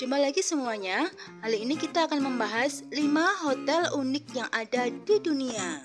Jumpa lagi semuanya. Kali ini kita akan membahas 5 hotel unik yang ada di dunia.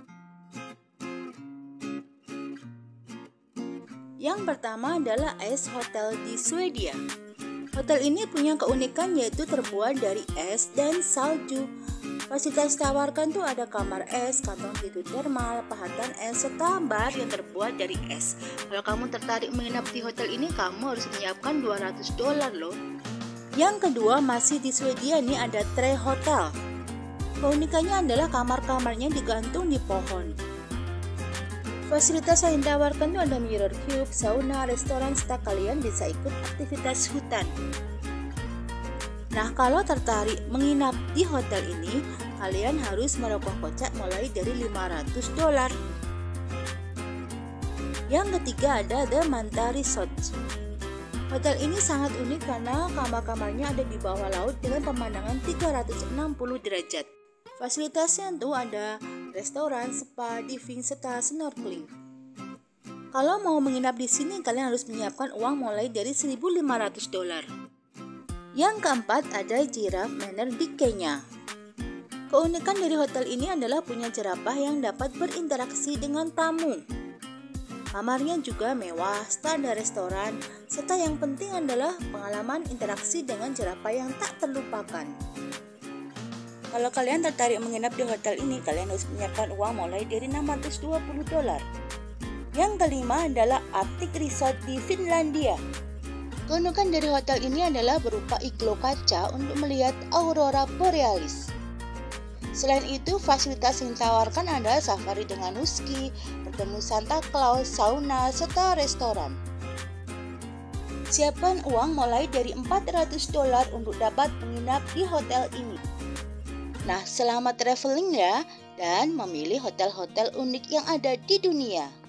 Yang pertama adalah Es Hotel di Swedia. Hotel ini punya keunikan yaitu terbuat dari es dan salju. Fasilitas ditawarkan tuh ada kamar es, kantong tidur termal, pahatan es, serta bar yang terbuat dari es. Kalau kamu tertarik menginap di hotel ini, kamu harus menyiapkan $200 loh. Yang kedua masih di Swedia nih ada Tre Hotel. Keunikannya adalah kamar-kamarnya digantung di pohon. Fasilitas yang ditawarkan tuh ada mirror cube, sauna, restoran, serta kalian bisa ikut aktivitas hutan. Nah, kalau tertarik menginap di hotel ini, kalian harus merogoh kocek mulai dari $500. Yang ketiga ada The Manta Resort. Hotel ini sangat unik karena kamar-kamarnya ada di bawah laut dengan pemandangan 360 derajat. Fasilitasnya tuh ada restoran, spa, diving, serta snorkeling. Kalau mau menginap di sini, kalian harus menyiapkan uang mulai dari $1.500. Yang keempat ada Giraffe Manor di Kenya. Keunikan dari hotel ini adalah punya jerapah yang dapat berinteraksi dengan tamu. Kamarnya juga mewah, standar restoran, serta yang penting adalah pengalaman interaksi dengan jerapah yang tak terlupakan. Kalau kalian tertarik menginap di hotel ini, kalian harus menyiapkan uang mulai dari $620. Yang kelima adalah Arctic Resort di Finlandia. Keunikan dari hotel ini adalah berupa iglo kaca untuk melihat aurora borealis. Selain itu, fasilitas yang ditawarkan ada safari dengan husky, bertemu Santa Claus, sauna, serta restoran. Siapkan uang mulai dari $400 untuk dapat menginap di hotel ini. Nah, selamat traveling ya, dan memilih hotel-hotel unik yang ada di dunia.